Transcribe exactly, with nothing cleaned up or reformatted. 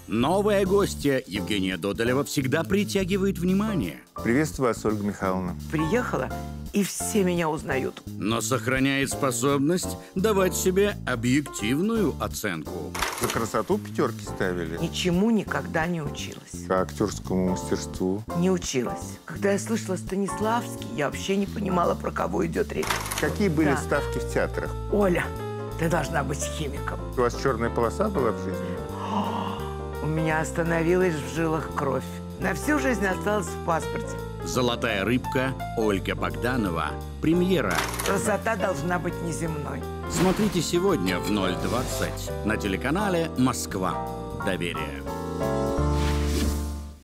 Новая гостья Евгения Додолева всегда притягивает внимание. Приветствую вас, Ольга Михайловна. Приехала, и все меня узнают. Но сохраняет способность давать себе объективную оценку. За красоту пятерки ставили? Ничему никогда не училась. По актерскому мастерству? Не училась. Когда я слышала Станиславский, я вообще не понимала, про кого идет речь. Какие были Да. ставки в театрах? Оля, ты должна быть химиком. У вас черная полоса была в жизни? У меня остановилась в жилах кровь. На всю жизнь осталась в паспорте. «Золотая рыбка», Ольга Богданова. Премьера. Красота должна быть неземной. Смотрите сегодня в ноль двадцать на телеканале «Москва. Доверие».